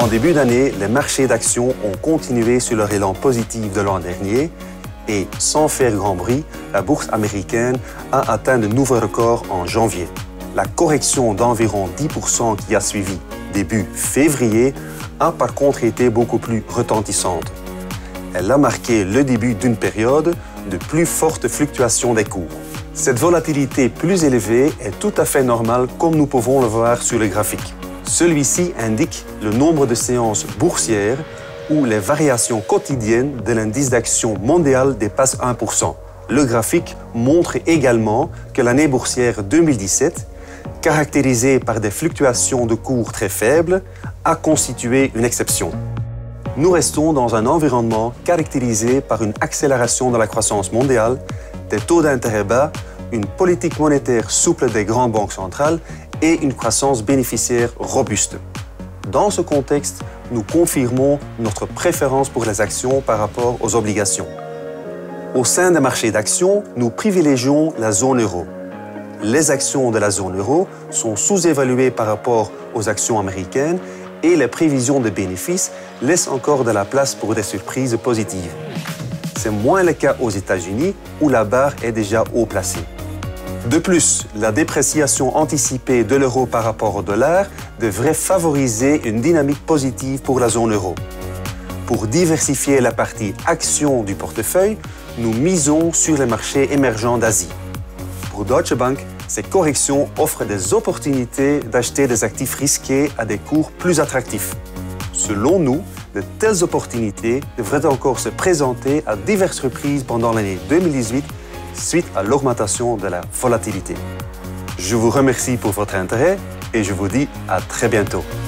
début d'année, les marchés d'actions ont continué sur leur élan positif de l'an dernier et, sans faire grand bruit, la bourse américaine a atteint de nouveaux records en janvier. La correction d'environ 10% qui a suivi début février a par contre été beaucoup plus retentissante. Elle a marqué le début d'une période de plus forte fluctuation des cours. Cette volatilité plus élevée est tout à fait normale comme nous pouvons le voir sur le graphique. Celui-ci indique le nombre de séances boursières où les variations quotidiennes de l'indice d'action mondial dépassent 1%. Le graphique montre également que l'année boursière 2017, caractérisée par des fluctuations de cours très faibles, a constitué une exception. Nous restons dans un environnement caractérisé par une accélération de la croissance mondiale, des taux d'intérêt bas, une politique monétaire souple des grandes banques centrales et une croissance bénéficiaire robuste. Dans ce contexte, nous confirmons notre préférence pour les actions par rapport aux obligations. Au sein des marchés d'actions, nous privilégions la zone euro. Les actions de la zone euro sont sous-évaluées par rapport aux actions américaines et les prévisions de bénéfices laissent encore de la place pour des surprises positives. C'est moins le cas aux États-Unis où la barre est déjà haut placée. De plus, la dépréciation anticipée de l'euro par rapport au dollar devrait favoriser une dynamique positive pour la zone euro. Pour diversifier la partie actions du portefeuille, nous misons sur les marchés émergents d'Asie. Pour Deutsche Bank, ces corrections offrent des opportunités d'acheter des actifs risqués à des cours plus attractifs. Selon nous, de telles opportunités devraient encore se présenter à diverses reprises pendant l'année 2018 suite à l'augmentation de la volatilité. Je vous remercie pour votre intérêt et je vous dis à très bientôt.